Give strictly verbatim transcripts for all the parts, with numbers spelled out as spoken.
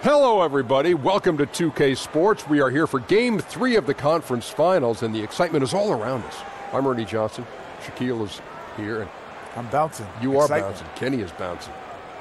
Hello, everybody. Welcome to two K Sports. We are here for Game three of the conference finals, and the excitement is all around us. I'm Ernie Johnson. Shaquille is here. And I'm bouncing. You are Excitement. bouncing. Kenny is bouncing.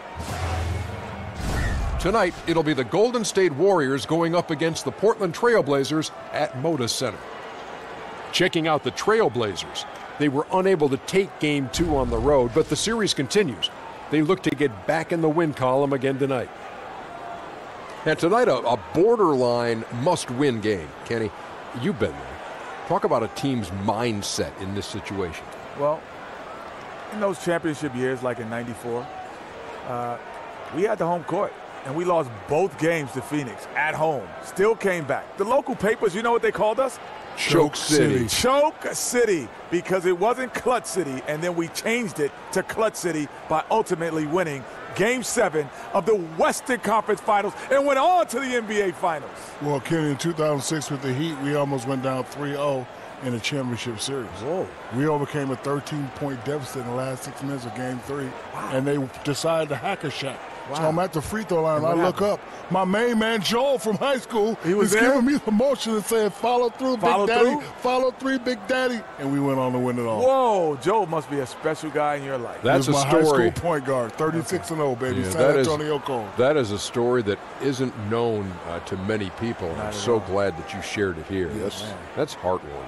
Tonight, it'll be the Golden State Warriors going up against the Portland Trail Blazers at Moda Center. Checking out the Trail Blazers. They were unable to take Game two on the road, but the series continues. They look to get back in the win column again tonight. And tonight, a, a borderline must-win game. Kenny, you've been there. Talk about a team's mindset in this situation. Well, in those championship years, like in ninety-four, uh, we had the home court, and we lost both games to Phoenix at home. Still came back. The local papers, you know what they called us? Choke City. Choke City, because it wasn't Clutch City, and then we changed it to Clutch City by ultimately winning Game seven of the Western Conference Finals and went on to the N B A Finals. Well, Kenny, in two thousand six with the Heat, we almost went down three oh in the championship series. Whoa. We overcame a thirteen-point deficit in the last six minutes of Game three, wow. and they decided to hack a shot. Wow. So I'm at the free throw line, and I look happened? up. My main man, Joel, from high school, he was is there? giving me the motion and saying, follow through, follow Big through? Daddy. Follow through, Big Daddy. And we went on to win it all. Whoa, Joel must be a special guy in your life. That's he was a my story. high school point guard, thirty-six and oh, baby. Yeah, San that is- Antonio Cole. That is a story that isn't known uh, to many people. and Not I'm at so all. glad that you shared it here. Yes, that's, man. that's heartwarming.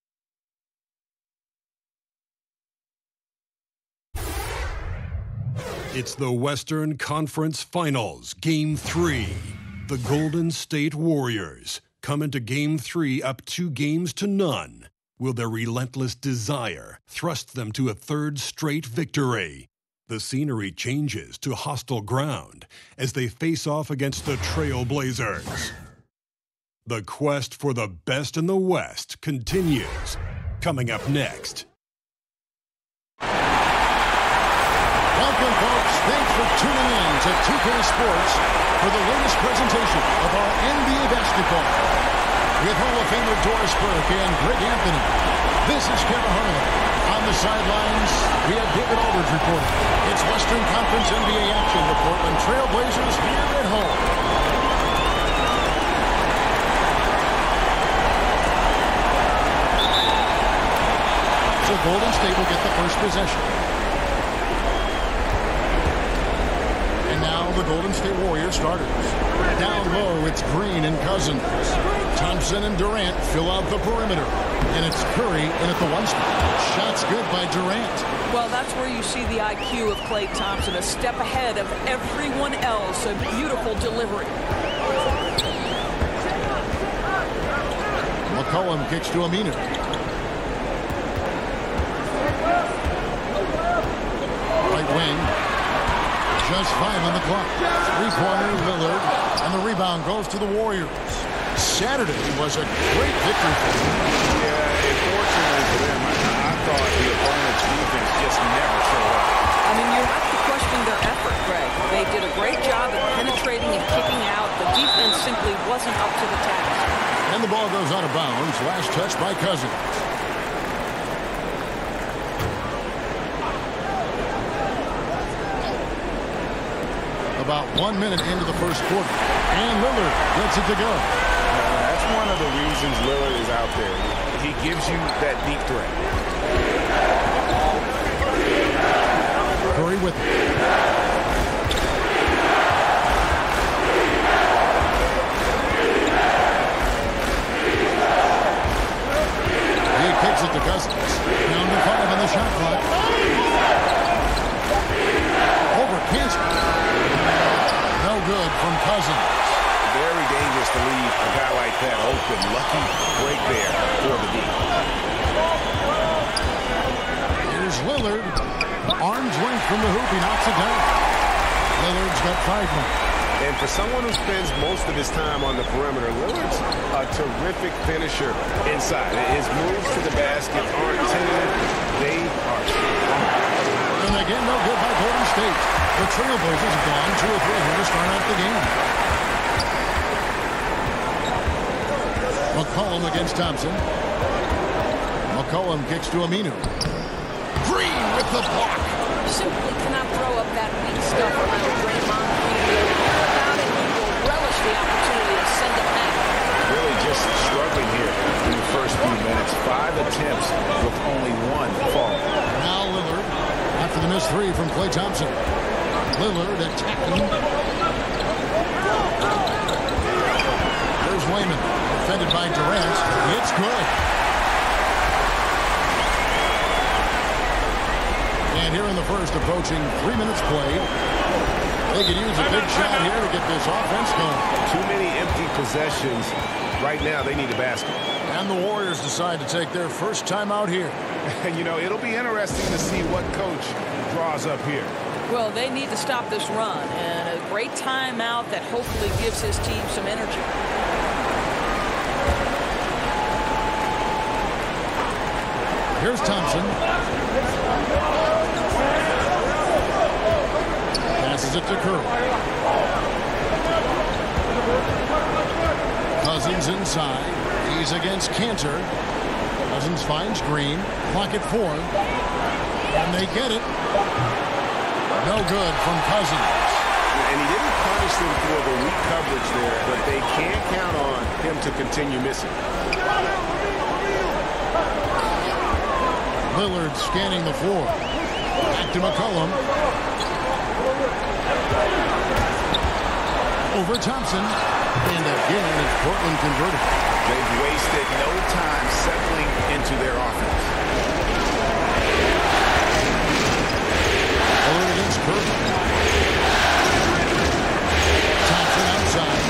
It's the Western Conference Finals, Game three. The Golden State Warriors come into Game three up two games to none. Will their relentless desire thrust them to a third straight victory? The scenery changes to hostile ground as they face off against the Trail Blazers. The quest for the best in the West continues. Coming up next. Welcome, folks. Thanks for tuning in to two K Sports for the latest presentation of our N B A basketball. With Hall of Famer Doris Burke and Greg Anthony, this is Kevin Harlan. On the sidelines, we have David Aldridge reporting. It's Western Conference N B A action. The Portland Trail Blazers here at home. So Golden State will get the first possession. And now the Golden State Warriors starters. Down low, it's Green and Cousins. Thompson and Durant fill out the perimeter. And it's Curry in at the one spot. Shots good by Durant. Well, that's where you see the I Q of Klay Thompson, a step ahead of everyone else. A beautiful delivery. McCollum kicks to Aminu. Right wing. Just five on the clock. Three-pointer, Lillard, and the rebound goes to the Warriors. Saturday was a great victory for them. Yeah, unfortunately for them, I, I thought the opponent's defense just never showed up. I mean, you have to question their effort, Greg. They did a great job at penetrating and kicking out. The defense simply wasn't up to the task. And the ball goes out of bounds. Last touch by Cousins. About one minute into the first quarter. And Lillard gets it to go. Uh, that's one of the reasons Lillard is out there. He gives you that deep threat. Curry with it. He kicks it to Cousins. Down to five on the shot clock. Over Kansas. No good from Cousins. Very dangerous to leave a guy like that open. Lucky break there for the deep. Here's Lillard. Arm's length from the hoop. He knocks it down. Lillard's got five more. And for someone who spends most of his time on the perimeter, Lillard's a terrific finisher inside. His moves to the basket aren't tentative. They are strong. And again, no good by Golden State. The Trailblazers have gone two or three here to start out the game. McCollum against Thompson. McCollum kicks to Aminu. Green with the block. Simply cannot throw up that weak stuff around Draymond Green. All about it, he will relish three from Klay Thompson. Lillard attacking. There's Wayman. Defended by Durant. It's good. And here in the first, approaching three minutes played. They could use a big shot here to get this offense going. Too many empty possessions. Right now, they need a basket. And the Warriors decide to take their first time out here. And, you know, it'll be interesting to see what coach draws up here. Well, they need to stop this run, and a great timeout that hopefully gives his team some energy. Here's Thompson. Passes it to Curry. Cousins inside. He's against Cantor. Cousins finds Green. Clock at four. And they get it. No good from Cousins. And he didn't punish them for the weak coverage there, but they can't count on him to continue missing. Lillard scanning the floor. Back to McCollum. Over Thompson. And again, it's Portland converted. They've wasted no time settling into their offense. Lillard against Curry. Thompson outside.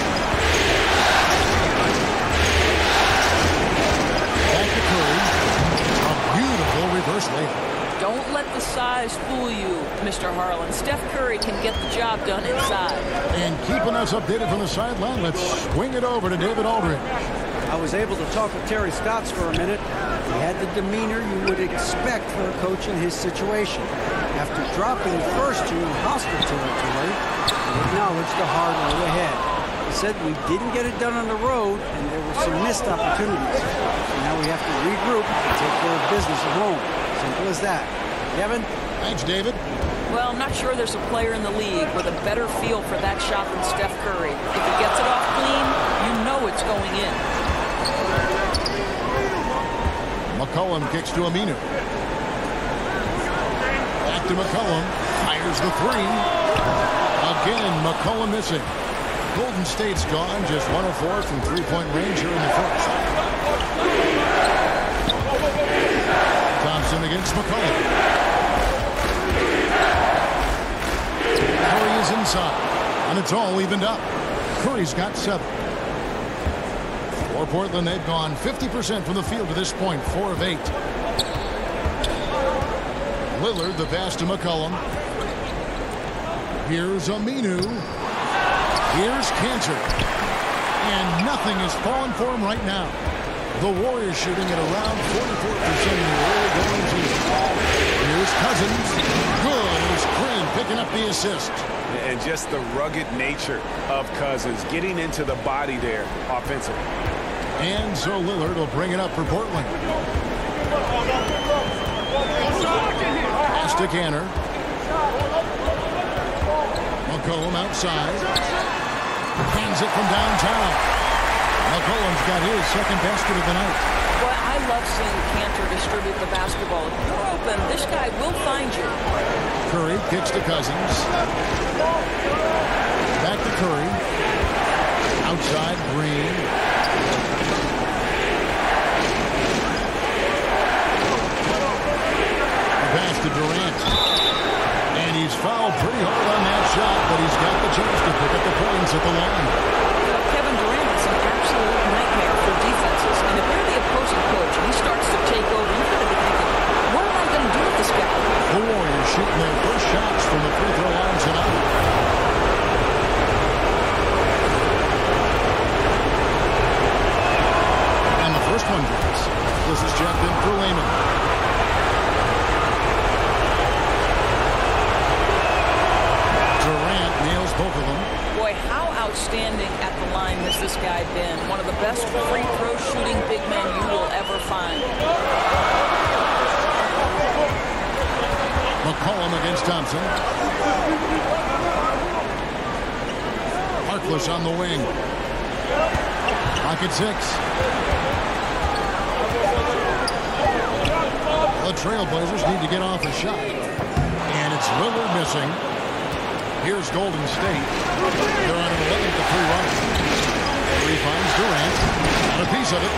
Back to Curry. A beautiful reverse layup. Don't let the size fool you, Mister Harlan. Steph Curry can get the job done inside. And keeping us updated from the sideline, let's swing it over to David Aldridge. I was able to talk with Terry Stotts for a minute. He had the demeanor you would expect for a coach in his situation. After dropping first to hostile territory, he acknowledged the hard road ahead. He said we didn't get it done on the road, and there were some missed opportunities. So now we have to regroup and take care of business at home. Simple as that. Kevin? Thanks, David. Well, I'm not sure there's a player in the league with a better feel for that shot than Steph Curry. If he gets it off clean, you know it's going in. McCollum kicks to Aminu. Back to McCollum. Fires the three. Again, McCollum missing. Golden State's gone just one of four from three-point range here in the first. Thompson against McCollum. Curry is inside, and it's all evened up. Curry's got seven. For Portland, they've gone fifty percent from the field to this point, four of eight. Lillard, the pass to McCollum. Here's Aminu. Here's Cantor. And nothing is falling for him right now. The Warriors shooting at around forty-four percent in the early going team. Here's Cousins. Good. Here's Green picking up the assist. And just the rugged nature of Cousins getting into the body there offensively. And so Lillard will bring it up for Portland. Pass to Cantor. McCollum outside. Hands it from downtown. McCollum's got his second basket of the night. Well, I love seeing Cantor distribute the basketball. If you're open, this guy will find you. Curry kicks to Cousins. Back to Curry. Outside, Green. Pass to Durant. And he's fouled pretty hard on that shot, but he's got the chance to pick up the points at the line. Kevin Durant is an absolute nightmare for defenses. And if you're the opposing coach and he starts to take over, you've got to be thinking, what am I going to do with this guy? The Warriors shooting their first shots from the free throw line tonight. And the first one goes. This is jacked in for Layman. Durant nails both of them. Boy, how outstanding at the line has this guy been. One of the best free throw shooting big men you will ever find. McCollum against Thompson. Harkless on the wing. Pocket six. The Trailblazers need to get off a shot. And it's Lillard missing. Here's Golden State. They're on an eleven to three run. Curry finds Durant. And a piece of it.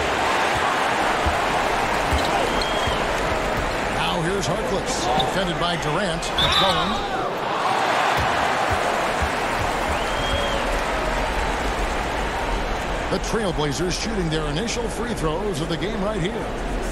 Now here's Harkless. Defended by Durant. McCollum. The Trailblazers shooting their initial free throws of the game right here.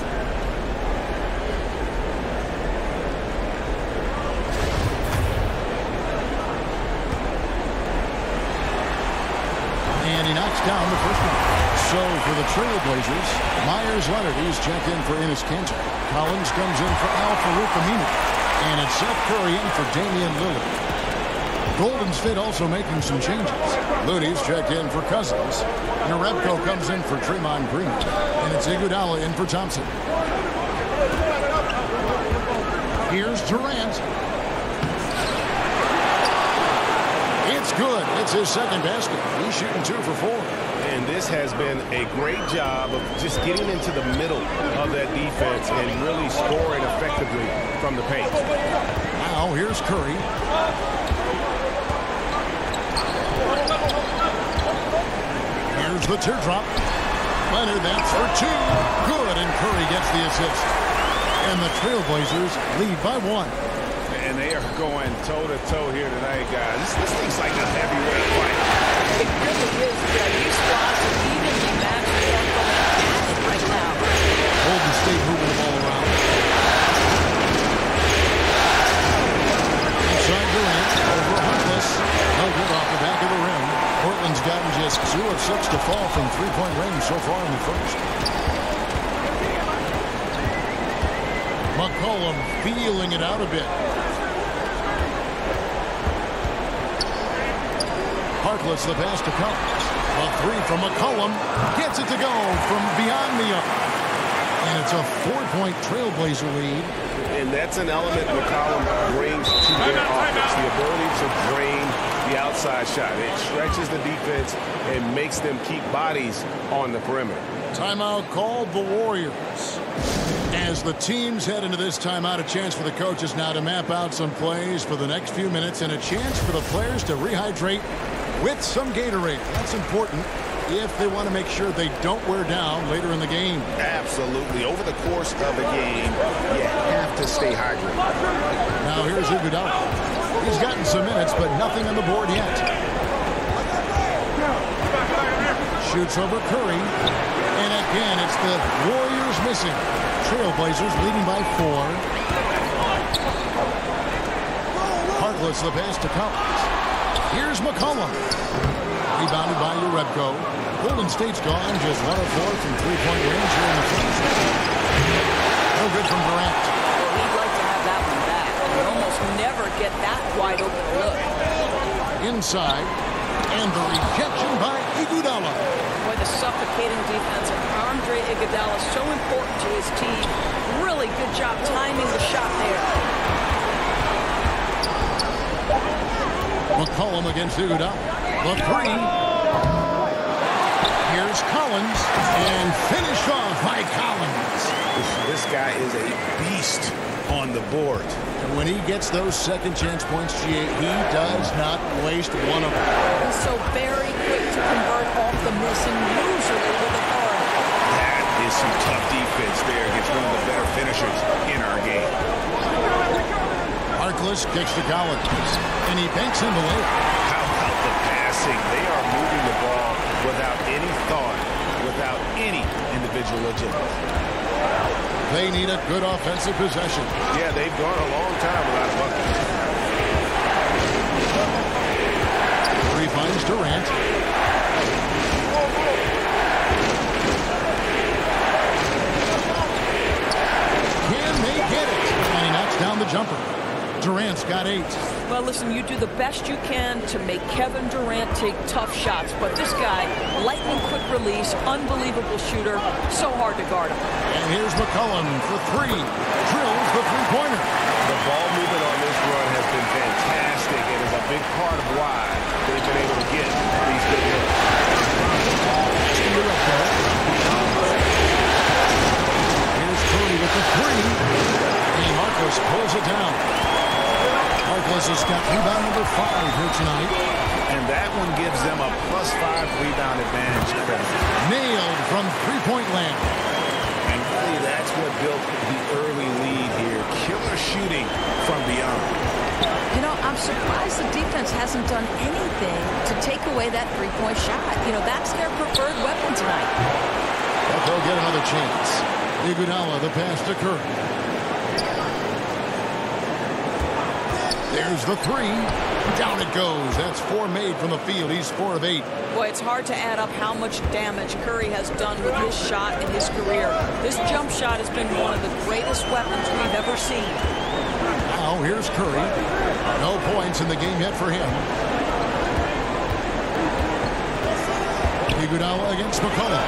And he knocks down the first one. So for the Trailblazers, Myers Leonard, he's checked in for Enes Kanter. Collins comes in for Al-Farouq Aminu. And it's Seth Curry in for Damian Lillard. Golden State also making some changes. Looney's checked in for Cousins. Jerebko comes in for Draymond Green. And it's Iguodala in for Thompson. Here's Durant. It's good. It's his second basket. He's shooting two for four. And this has been a great job of just getting into the middle of that defense and really scoring effectively from the paint. Now here's Curry. Here's the teardrop. Leonard, that's for two. Good, and Curry gets the assist. And the Trailblazers lead by one. And they are going toe-to-toe here tonight, guys. This, this thing's like a heavyweight fight. It really is. Yeah, these squads are evenly matched. They are going fast right now. Golden State moving the ball around. Inside Durant, over Harkless. No good off the back of the rim. Portland's gotten just two of six to fall from three-point range so far in the first. McCollum feeling it out a bit. Harkless the pass to Collins. A three from McCollum. Gets it to go from beyond the arc. And it's a four-point Trailblazer lead. And that's an element McCollum brings to their offense. The ability to drain the outside shot. It stretches the defense and makes them keep bodies on the perimeter. Timeout called the Warriors. As the teams head into this timeout, a chance for the coaches now to map out some plays for the next few minutes and a chance for the players to rehydrate with some Gatorade. That's important if they want to make sure they don't wear down later in the game. Absolutely. Over the course of a game, you have to stay hydrated. Now here's Iguodala. He's gotten some minutes, but nothing on the board yet. Shoots over Curry. And again, it's the Warriors missing. Trailblazers leading by four. Harkless the pass to Collins. Here's McCollum. Rebounded by Jerebko. Golden State's gone just one of four from three-point range here in the first. No good from Durant. Well, he'd like to have that one back. You almost never get that wide open look. Inside. And the rejection by Iguodala. Boy, the suffocating defense of Andre Iguodala is so important to his team. Really good job timing the shot there. McCollum against Iguodala. The three. Here's Collins. And finished off by Collins. This, this guy is a beast on the board. And when he gets those second chance points, G A, he does not waste one of them. He's so very quick to convert off the miss and usually with authority. That is some tough defense there against one of the better finishers in our game. Harkless kicks to Collins. And he banks in the layup. How about the passing? They are moving the ball without any thought, without any individual agility. They need a good offensive possession. Yeah, they've gone a long time without a bucket. Curry finds Durant. Can they get it? And he knocks down the jumper. Durant's got eight. Well, listen, you do the best you can to make Kevin Durant take tough shots, but this guy, lightning quick release, unbelievable shooter, so hard to guard him. And here's McCollum for three. Drills the three-pointer. The ball movement on this run has been fantastic and is a big part of why they've been able to get these big hits. Here's Curry with the three. And Marcus pulls it down. tonight. And that one gives them a plus five rebound advantage. Nailed from three-point land. And really, that's what built the early lead here. Killer shooting from beyond. You know, I'm surprised the defense hasn't done anything to take away that three-point shot. You know, that's their preferred weapon tonight. But they'll get another chance. Iguodala, the pass to Curry. There's the three. Down it goes. That's four made from the field. He's four of eight. Boy, it's hard to add up how much damage Curry has done with his shot in his career. This jump shot has been one of the greatest weapons we've ever seen. Now here's Curry. No points in the game yet for him. Iguodala against McCollum.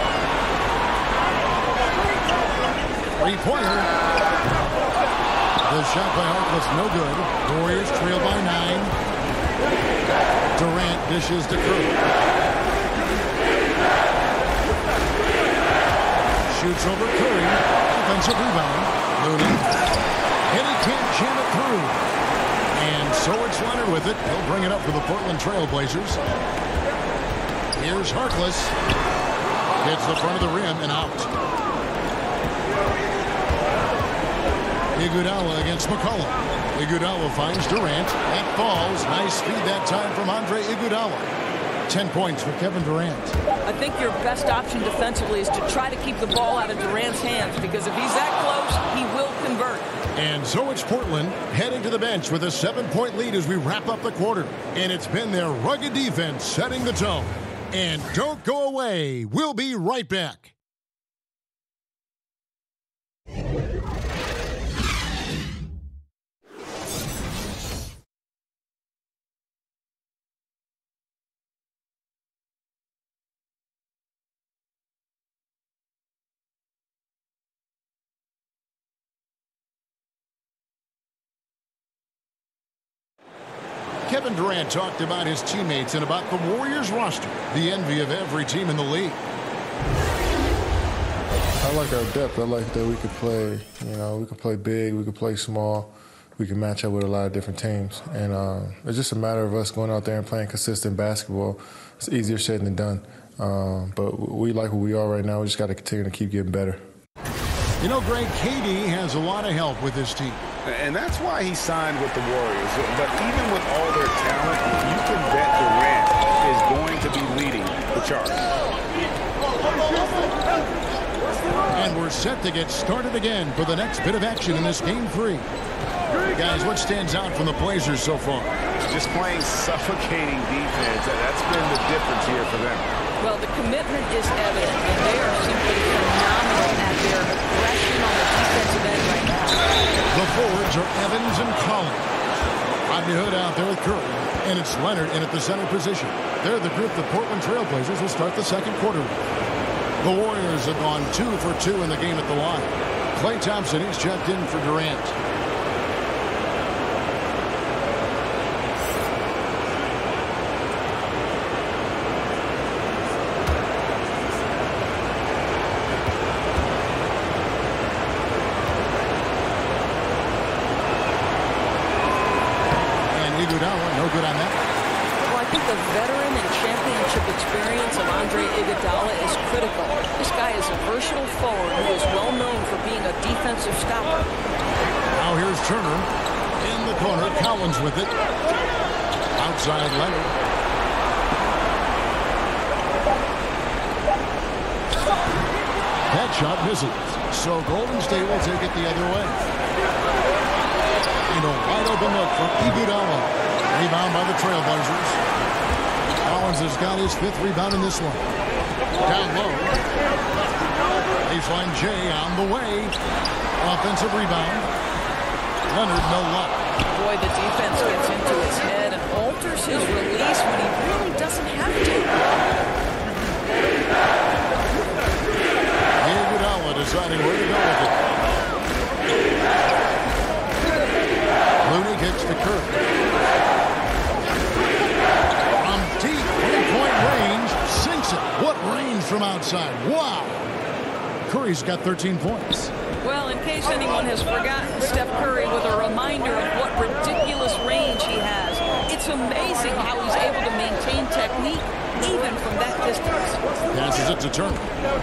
Three-pointer. The shot by Harkless no good. Warriors trail by nine. Durant dishes to Curry. Shoots over Curry. Offensive rebound. Looney. And he can't jam it through. And so it's Leonard with it. He'll bring it up for the Portland Trail Blazers. Here's Harkless. Hits the front of the rim and out. Iguodala against McCollum. Iguodala finds Durant. That falls. Nice feed that time from Andre Iguodala. Ten points for Kevin Durant. I think your best option defensively is to try to keep the ball out of Durant's hands, because if he's that close, he will convert. And so it's Portland heading to the bench with a seven-point lead as we wrap up the quarter. And it's been their rugged defense setting the tone. And don't go away. We'll be right back. Kevin Durant talked about his teammates and about the Warriors roster, the envy of every team in the league. I like our depth. I like that we could play, you know, we could play big, we could play small, we can match up with a lot of different teams. And uh, it's just a matter of us going out there and playing consistent basketball. It's easier said than done. Um, but we like who we are right now. We just got to continue to keep getting better. You know, Greg, K D has a lot of help with his team. And that's why he signed with the Warriors. But even with all their talent, you can bet Durant is going to be leading the charge. And we're set to get started again for the next bit of action in this game three. Guys, what stands out from the Blazers so far? Just playing suffocating defense. That's been the difference here for them. Well, the commitment is evident, and they are simply phenomenal at their aggression on the defensive end right now. The forwards are Evans and Collins. Rodney Hood out there with Curry, and it's Leonard in at the center position. They're the group the Portland Trail Blazers will start the second quarter with. The Warriors have gone two for two in the game at the line. Klay Thompson, he's checked in for Durant. No good on that. Well, I think the veteran and championship experience of Andre Iguodala is critical. This guy is a versatile forward who is well known for being a defensive stopper. Now here's Turner in the corner. Collins with it. Outside Leonard. That shot misses. So Golden State will take it the other way. And a wide open look for Iguodala. Rebound by the Trailblazers. Collins has got his fifth rebound in this one. Down low. Baseline J on the way. Offensive rebound. Leonard, no luck. Boy, the defense gets into his head and alters his release when he really doesn't have to. Iguodala deciding where to go with it. Looney kicks to Curry. What range from outside. Wow. Curry's got thirteen points. Well, in case anyone has forgotten Steph Curry with a reminder of what ridiculous range he has, it's It's amazing how he's able to maintain technique even from that distance. Passes it to Turner.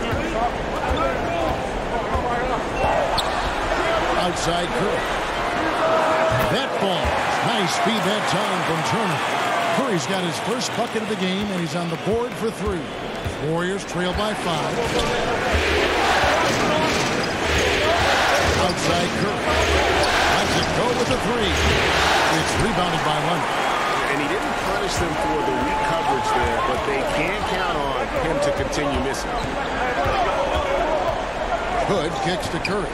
Outside Curry. That ball. Nice speed that time from Turner. Curry's got his first bucket of the game, and he's on the board for three. Warriors trail by five. Outside Curry. Lets it go with the three. It's rebounded by Leonard. And he didn't punish them for the weak coverage there, but they can count on him to continue missing. Hood kicks to Curry.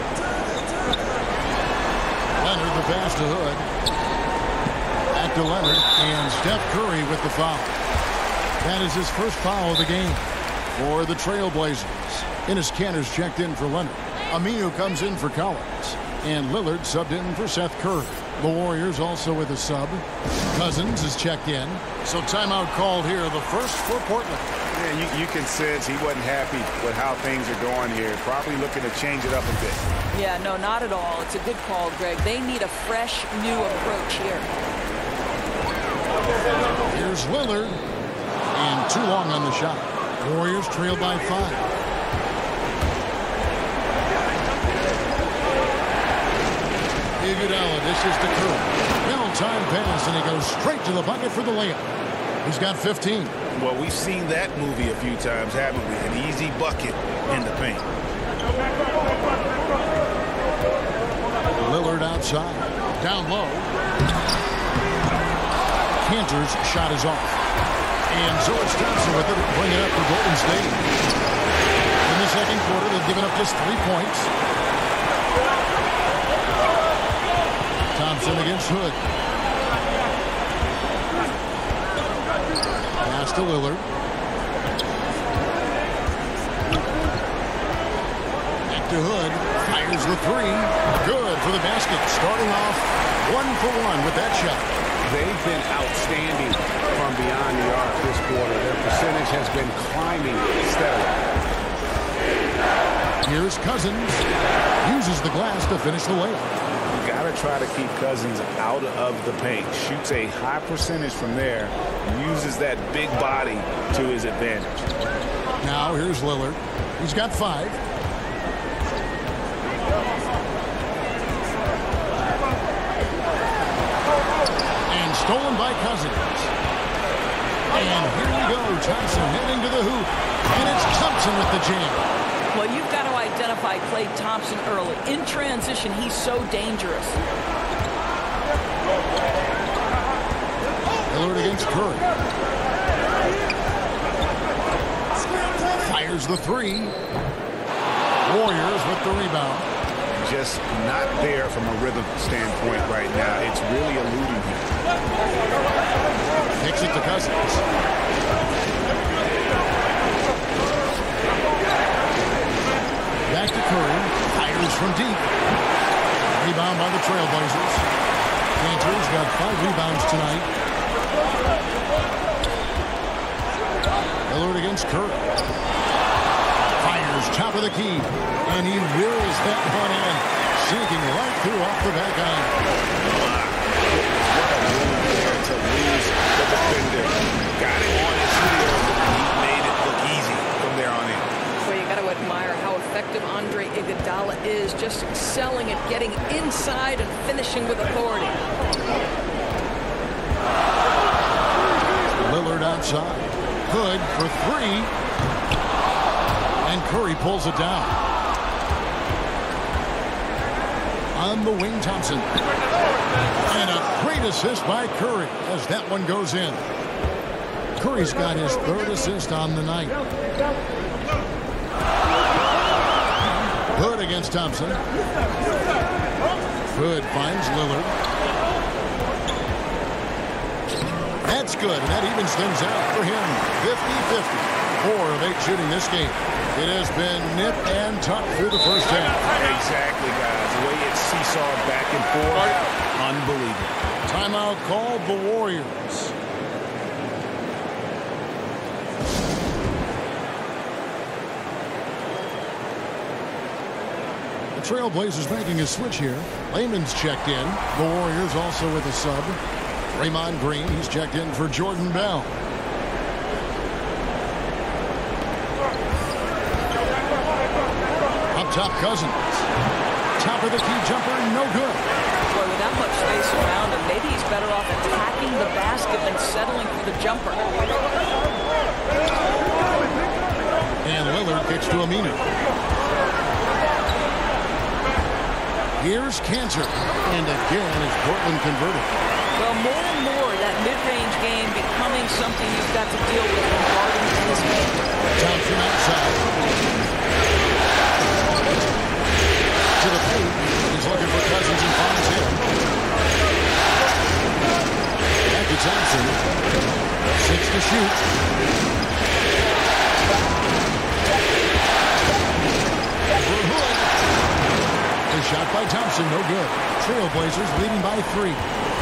Leonard the pass to Hood. Back to Leonard, and Steph Curry with the foul. That is his first foul of the game for the Trailblazers. Enes Kanter's checked in for Leonard. Aminu comes in for Collins. And Lillard subbed in for Seth Curry. The Warriors also with a sub. Cousins is checked in. So timeout called here, the first for Portland. Yeah, you, you can sense he wasn't happy with how things are going here. Probably looking to change it up a bit. Yeah, no, not at all. It's a good call, Greg. They need a fresh, new approach here. Here's Lillard. And too long on the shot. Warriors trail by five. Iguodala dishes to Curry. Well-timed pass, and he goes straight to the bucket for the layup. He's got fifteen. Well, we've seen that movie a few times, haven't we? An easy bucket in the paint. Lillard outside. Down low. Kanter's shot is off. And George Thompson with it to bring it up for Golden State. In the second quarter, they've given up just three points. Thompson against Hood. Pass to Lillard. Back to Hood. Fires the three. Good for the basket. Starting off one for one with that shot. They've been outstanding from beyond the arc this quarter. Their percentage has been climbing steadily. Here's Cousins. Uses the glass to finish the layup. You got to try to keep Cousins out of the paint. Shoots a high percentage from there. Uses that big body to his advantage. Now here's Lillard. He's got five. And stolen by Cousins. And here we go. Thompson heading to the hoop. And it's Thompson with the jam. Well, you've got to identify Klay Thompson early. In transition, he's so dangerous. Lillard against Curry. Fires the three. Warriors with the rebound. Just not there from a rhythm standpoint right now. It's really eluding him. Kicks it to Cousins. Back to Curry. Fires from deep. Rebound by the Trailblazers. Kanter's got five rebounds tonight. Lillard against Curry. Fires top of the key. And he wills that one in. Sinking right through off the back iron. What a move there to lose the defender. Got him on his heels. He made it look easy from there on in. Well, you got to admire how effective Andre Iguodala is, just excelling at getting inside and finishing with authority. Lillard outside. Hood for three. And Curry pulls it down. On the wing, Thompson. And a great assist by Curry as that one goes in. Curry's got his third assist on the night. Hood against Thompson. Hood finds Lillard. That's good, and that evens things out for him. fifty fifty. Four of eight shooting this game. It has been nip and tuck through the first half. Exactly, guys. The way it's seesawed back and forth, unbelievable. Timeout called the Warriors. The Trailblazers making a switch here. Layman's checked in. The Warriors also with a sub. Draymond Green, he's checked in for Jordan Bell. Up top, Cousins. Top of the key jumper, no good. Boy, with that much space around him, maybe he's better off attacking the basket than settling for the jumper. And Lillard kicks to Aminu. Here's Cantor. And again, is Portland converted. Well, more and more, that mid-range game becoming something you've got to deal with when guarding his game. Thompson outside. To the paint. He's looking for Cousins and finds him. Back to Thompson. Six to shoot. For Hood. A shot by Thompson, no good. Trailblazers leading by three.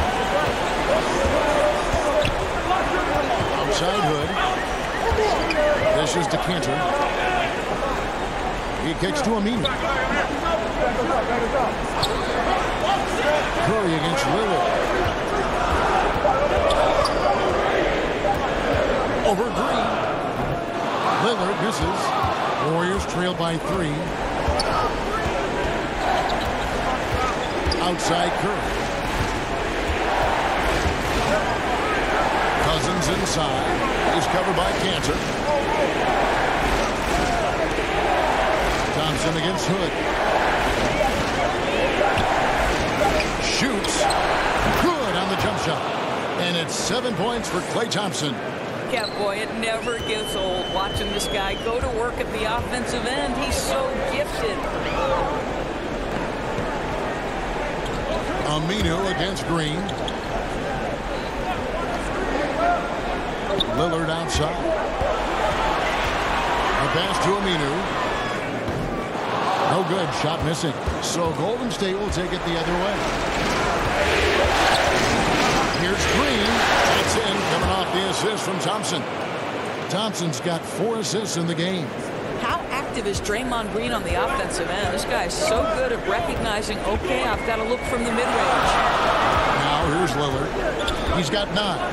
Outside Hood. This is Decanter. He kicks to Aminu. Curry against Lillard. Over Green. Lillard misses. Warriors trail by three. Outside Curry. Cousins inside. He's covered by Cantor. Thompson against Hood. Shoots. Good on the jump shot. And it's seven points for Klay Thompson. Yeah, boy, it never gets old watching this guy go to work at the offensive end. He's so gifted. Aminu against Green. Lillard outside. A pass to Aminu. No good. Shot missing. So Golden State will take it the other way. Here's Green. That's in. Coming off the assist from Thompson. Thompson's got four assists in the game. How active is Draymond Green on the offensive end? This guy is so good at recognizing, okay, I've got to look from the mid-range. Now here's Lillard. He's got nine.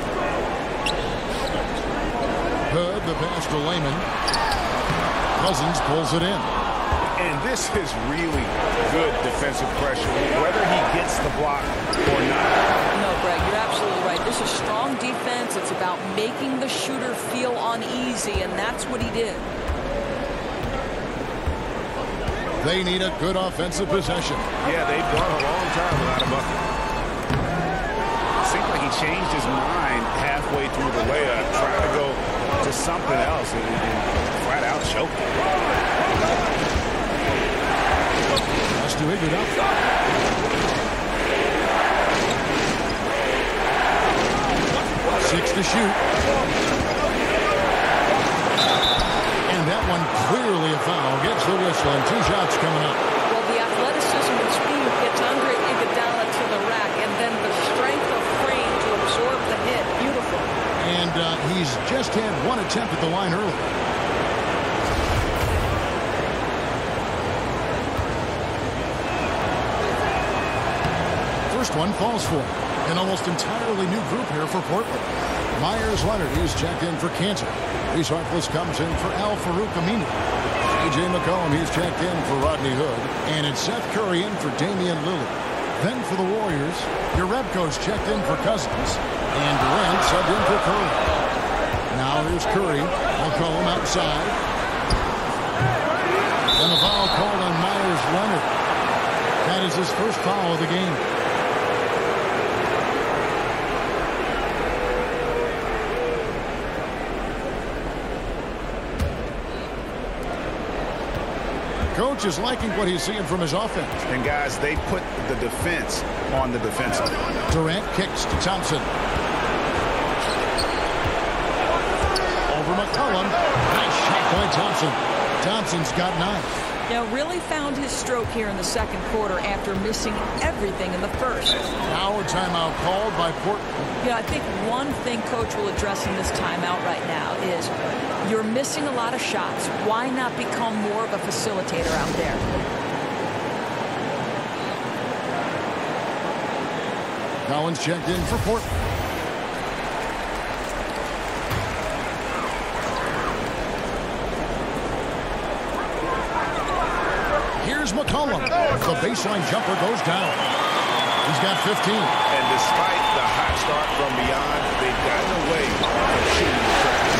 Hood, the pass to Layman. Cousins pulls it in. And this is really good defensive pressure, whether he gets the block or not. No, Greg, you're absolutely right. This is strong defense. It's about making the shooter feel uneasy, and that's what he did. They need a good offensive possession. Yeah, they've gone a long time without a bucket. Seems like he changed his mind halfway through the layup, trying to go to something else, and, and flat out choked. Has to figure it out. Six to shoot. And that one clearly a foul. Gets the whistle and two shots coming up. Well, the athleticism and speed gets Andre Iguodala to the rack, and then the strength of frame to absorb the hit. Beautiful. And uh, he's just had one attempt at the line early. First one falls for him. An almost entirely new group here for Portland. Myers Leonard, he's checked in for Cantor. Reese Harkless comes in for Al-Farouq Aminu. A J McCollum, he's checked in for Rodney Hood. And it's Seth Curry in for Damian Lillard. Then for the Warriors, Jerebko's checked in for Cousins. And Durant subbed in for Curry. Now here's Curry. McCollum outside. And a foul called on Myers Leonard. That is his first foul of the game. Coach is liking what he's seeing from his offense. And guys, they put the defense on the defensive. Durant kicks to Thompson. Over McCollum. Nice shot by Thompson. Thompson's got nine. Now really found his stroke here in the second quarter after missing everything in the first. Now a timeout called by Portland. Yeah, I think one thing Coach will address in this timeout right now is you're missing a lot of shots. Why not become more of a facilitator out there? Collins checked in for Portland. McCollum. The baseline jumper goes down. He's got fifteen. And despite the hot start from beyond, they've gotten away from shooting the traffic.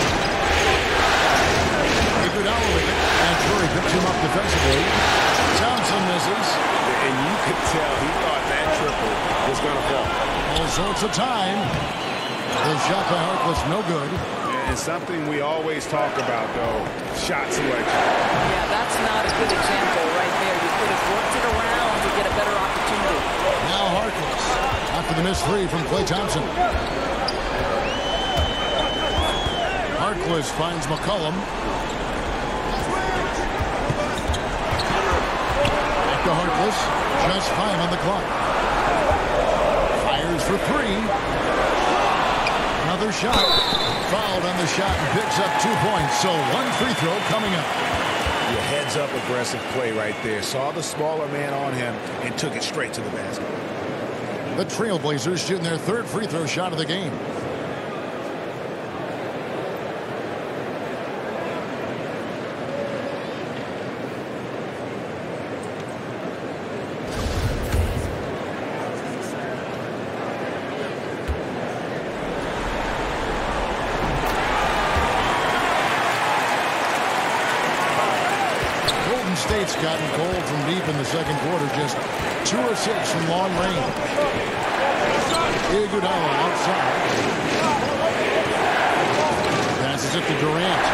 Iguodala with it, and Curry picks him up defensively. Thompson misses. And you could tell he thought that triple was going to fall. All sorts of time. The shot by Harkless, no good. And something we always talk about, though, shot selection. Yeah, that's not a good example right there. You could have worked it around to get a better opportunity. Now Harkless, after the missed three from Klay Thompson. Harkless finds McCollum. Back to Harkless, just five on the clock. Fires for three. Another shot. Fouled on the shot and picks up two points. So one free throw coming up. Your heads-up aggressive play right there. Saw the smaller man on him and took it straight to the basket. The Trailblazers shooting their third free throw shot of the game. State's gotten cold from deep in the second quarter, just two or six from long range. Iguodala outside. Passes it to Durant.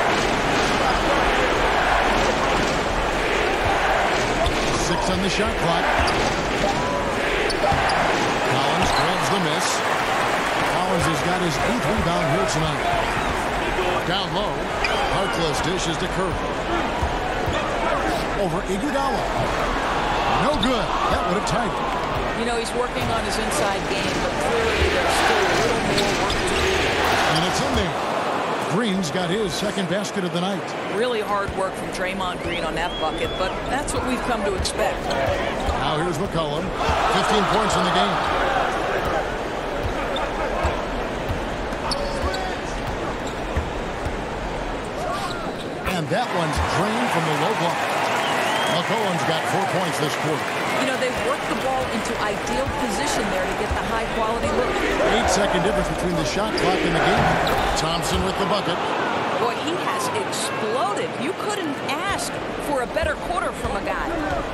Six on the shot clock. Collins grabs the miss. Collins has got his eighth rebound here tonight. Down low, Harkless dishes to Curry. Over Iguodala. No good. That would have tied it. You know, he's working on his inside game, but clearly there's still a little more work to do. And it's in there. Green's got his second basket of the night. Really hard work from Draymond Green on that bucket, but that's what we've come to expect. Now here's McCollum. fifteen points in the game. And that one's drained from the low block. McCollum's got four points this quarter. You know, they've worked the ball into ideal position there to get the high-quality look. Eight-second difference between the shot clock and the game. Thompson with the bucket. Boy, he has exploded. You couldn't ask for a better quarter from a guy.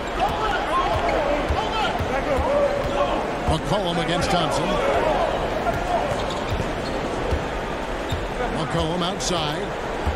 McCollum against Thompson. McCollum outside.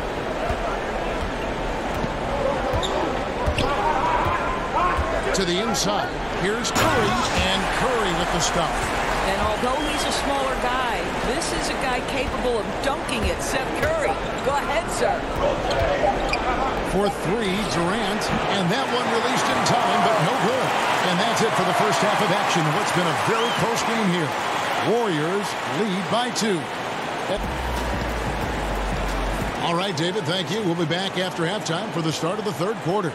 To the inside. Here's Curry, and Curry with the stop. And although he's a smaller guy, this is a guy capable of dunking it. Seth Curry. Go ahead, sir. For three, Durant, and that one released in time, but no good. And that's it for the first half of action. What's been a very close game here. Warriors lead by two. All right, David, thank you. We'll be back after halftime for the start of the third quarter.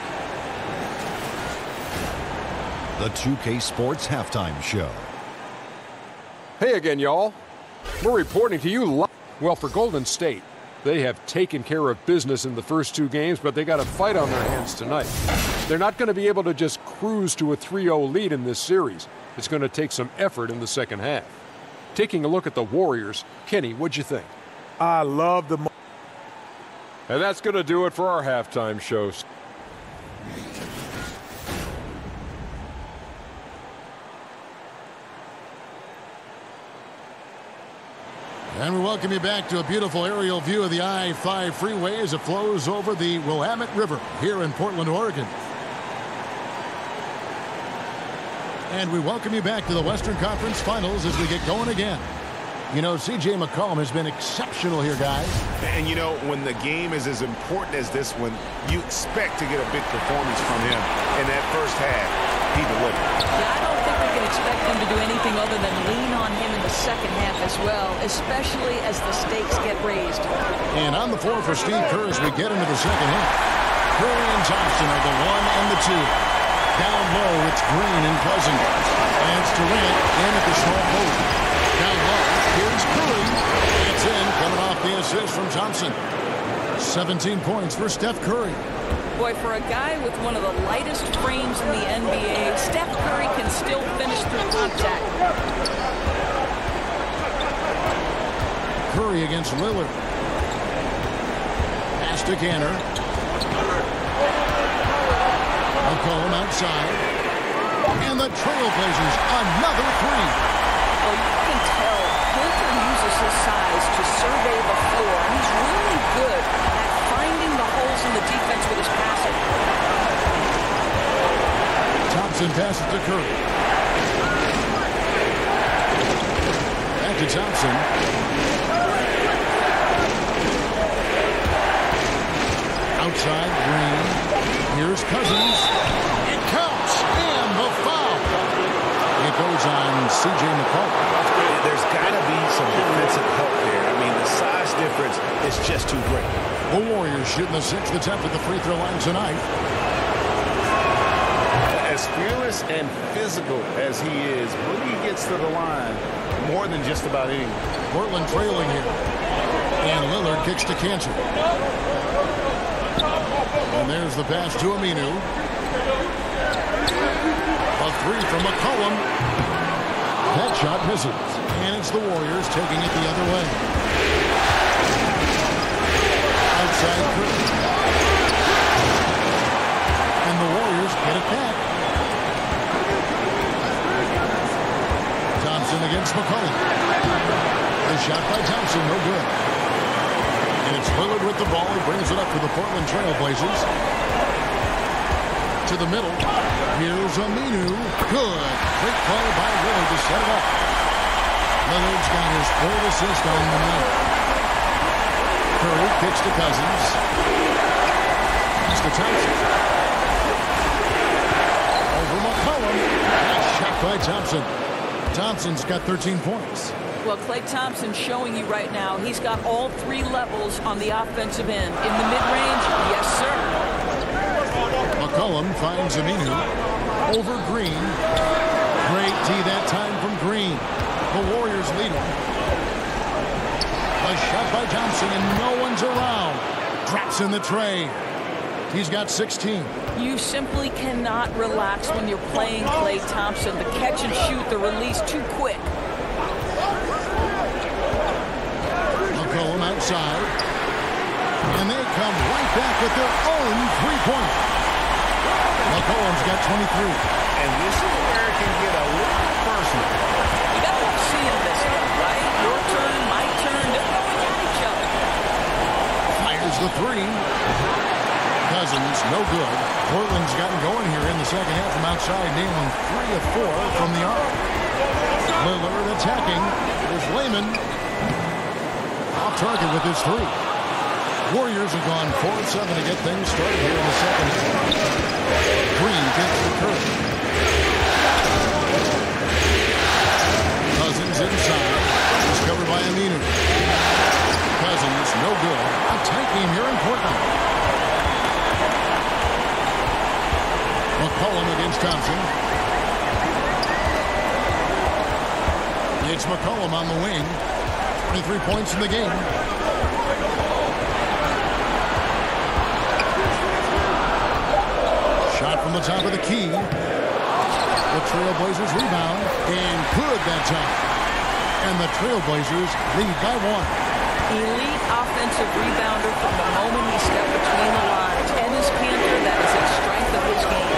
The two K Sports Halftime Show. Hey again, y'all. We're reporting to you live. Well, for Golden State, they have taken care of business in the first two games, but they got a fight on their hands tonight. They're not going to be able to just cruise to a three oh lead in this series. It's going to take some effort in the second half. Taking a look at the Warriors, Kenny, what'd you think? I love the... And that's going to do it for our halftime shows. And we welcome you back to a beautiful aerial view of the I five freeway as it flows over the Willamette River here in Portland, Oregon. And we welcome you back to the Western Conference Finals as we get going again. You know, C J McCollum has been exceptional here, guys. And, you know, when the game is as important as this one, you expect to get a big performance from him. In that first half, he delivered. Yeah, I don't think we can expect them to do anything other than lean on him in the second half as well, especially as the stakes get raised. And on the floor for Steve Kerr as we get into the second half. Curry and Thompson are the one and the two. Down low, it's Green and Cousins. And it's Durant in at the small post. Down low, here's Curry. It's in, coming off the assist from Thompson. seventeen points for Steph Curry. Boy, for a guy with one of the lightest frames in the N B A, Steph Curry can still finish through contact. Curry against Lillard. Pass to Kanter. McCollum outside. And the Trailblazers, another three. Well, you can tell Hilton uses his size to survey the floor. He's really good at finding the holes in the defense with his passing. Thompson passes to Curry. Back to Thompson. Outside, Green. Here's Cousins. It counts. And the foul. It goes on C J McCollum. There's got to be some defensive help there. I mean, the size difference is just too great. The Warriors shooting the sixth attempt at the free throw line tonight. As fearless and physical as he is, Boogie gets to the line more than just about anyone. Portland trailing here. And Lillard kicks to Kanter. And there's the pass to Aminu. A three from McCollum. That shot misses. And it's the Warriors taking it the other way. Outside Curry. And the Warriors get it back. Thompson against McCollum. The shot by Thompson, no good. And it's Lillard with the ball. He brings it up for the Portland Trailblazers. To the middle. Here's Aminu. Good. Great play by Lillard to set it up. Lillard's got his third assist on the night. Curry kicks to Cousins. It's to Thompson. Over McCollum. Nice shot by Thompson. Thompson's got thirteen points. Well, Klay Thompson showing you right now he's got all three levels on the offensive end. In the mid-range, yes, sir. McCollum finds Aminu. Over Green. Great D that time from Green. The Warriors lead him. A shot by Thompson, and no one's around. Drops in the tray. He's got sixteen. You simply cannot relax when you're playing Klay Thompson. The catch and shoot, the release too quick. McCollum outside. And they come right back with their own three-pointer. McCollum's got twenty-three. And this is where it can get a little personal. You got to see in this stuff, right? Your turn, my turn. They're going at each other. Fires the three. Cousins, no good. Portland's gotten going here in the second half from outside, nailing three of four from the arc. Lillard attacking. There's Layman. Off target with his three. Warriors have gone four of seven to get things started here in the second half. Green gets the Curry. Cousins inside. It's covered by Aminu. Cousins, no good. A tight game here in Portland. McCollum against Thompson. It's McCollum on the wing. twenty-three points in the game. Shot from the top of the key. The Trailblazers rebound. And good that time. And the Trailblazers lead by one. Elite offensive rebounder from the moment he stepped between the lines. Enes Kanter, that is a strength of his game.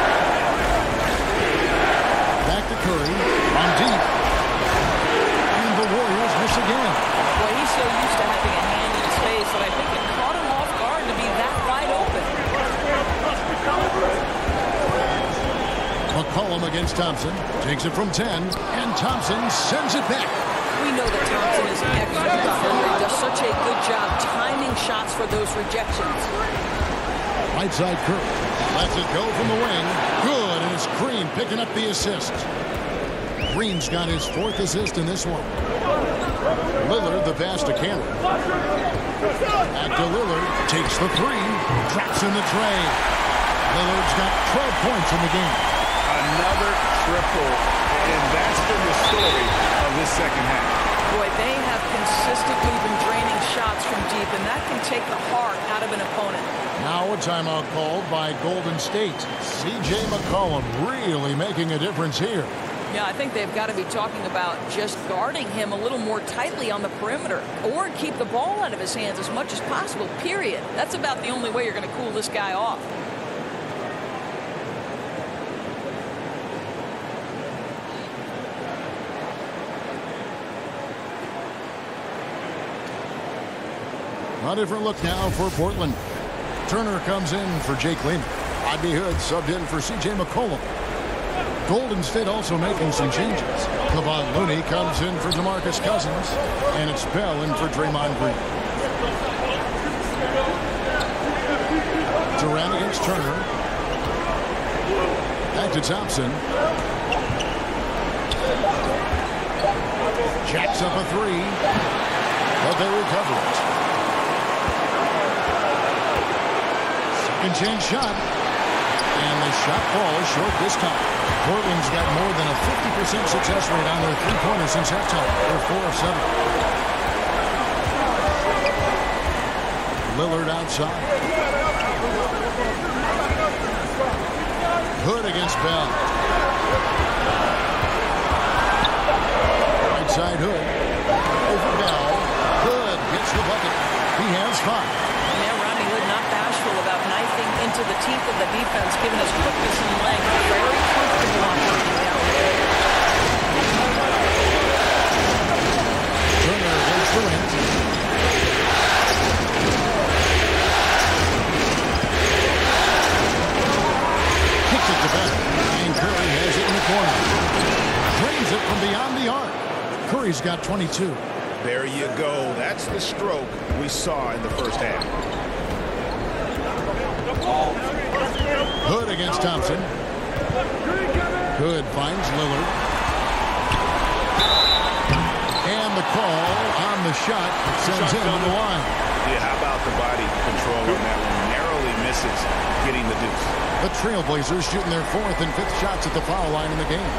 Back to Curry. On deep. And the Warriors miss again. Well, he's so used to having a hand in his face that I think it caught him off guard to be that wide open. McCollum against Thompson. Takes it from ten. And Thompson sends it back. We know that Thompson is an excellent defender. He does such a good job timing shots for those rejections. Right side Curry. Lets it go from the wing. Good, and it's Green picking up the assist. Green's got his fourth assist in this one. Lillard, the pass to Kanter. Back to Lillard. Takes the three. Drops in the tray. Lillard's got twelve points in the game. Another triple, and that's been the story of this second half. Boy, they have consistently been draining shots from deep, and that can take the heart out of an opponent. Now a timeout called by Golden State. C J McCollum really making a difference here. Yeah, I think they've got to be talking about just guarding him a little more tightly on the perimeter or keep the ball out of his hands as much as possible, period. That's about the only way you're going to cool this guy off. A different look now for Portland. Turner comes in for Jake Lehman. Rodney Hood subbed in for C J McCollum. Golden State also making some changes. Kevon Looney comes in for DeMarcus Cousins, and it's Bell in for Draymond Green. Durant against Turner. Back to Thompson. Jacks up a three, but they recover it. Second chance shot, and the shot falls short this time. Portland's got more than a fifty percent success rate on their three-pointers since halftime. They're four of seven. Lillard outside. Hood against Bell. Right side Hood. Over Bell. Hood gets the bucket. He has five. Yeah, Rodney Hood not bashful about knifing into the teeth of the defense, given his quickness and length. Very comfortable on working down. Turner against Durant. Kicks it to Bell. And Curry has it in the corner. Drains it from beyond the arc. Curry's got twenty-two. There you go. That's the stroke we saw in the first half. Hood against Thompson. Hood finds Lillard. And the call on the shot sends him to the line. Yeah, how about the body control on that one? Narrowly misses getting the deuce. The Trailblazers shooting their fourth and fifth shots at the foul line in the game.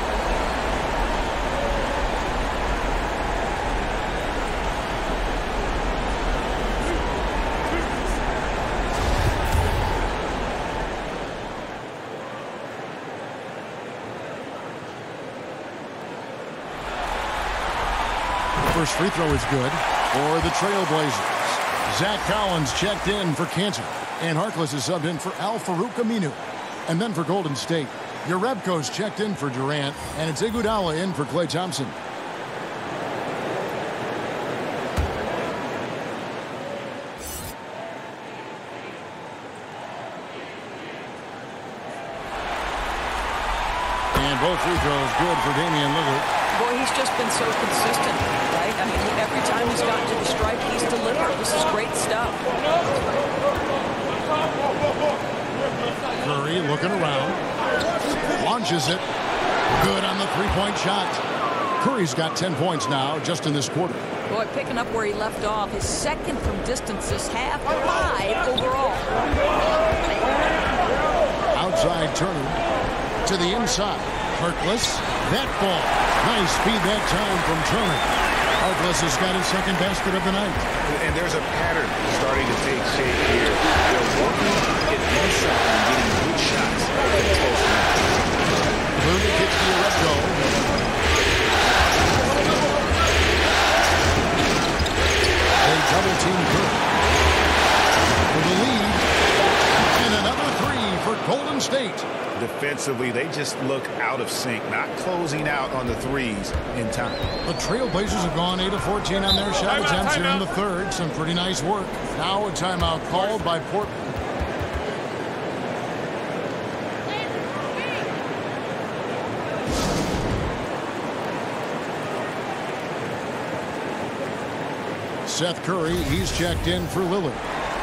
First free throw is good for the Trailblazers. Zach Collins checked in for Cantor, and Harkless is subbed in for Al-Farouq Aminu. And then for Golden State, Jerebko's checked in for Durant, and it's Iguodala in for Klay Thompson. And both free throws good for Damian Lillard. Boy, he's just been so consistent, right? I mean, every time he's gotten to the stripe, he's delivered. This is great stuff. Curry looking around. Launches it. Good on the three-point shot. Curry's got ten points now just in this quarter. Boy, picking up where he left off. His second from distance this half, five overall. Outside Turner to the inside. Harkless. That ball. Nice speed that time from Turner. Harkless has got his second basket of the night. And there's a pattern starting to take shape here. They're working to get inside and getting good shots in close matches. Looney kicks the Jerebko. They double team Curry. For the lead. And another three for Golden State. Defensively, they just look out of sync, not closing out on the threes in time. The Trailblazers have gone eight of fourteen on their shot attempts here in the third. Some pretty nice work. Now a timeout called by Portland. Seth Curry, he's checked in for Lillard.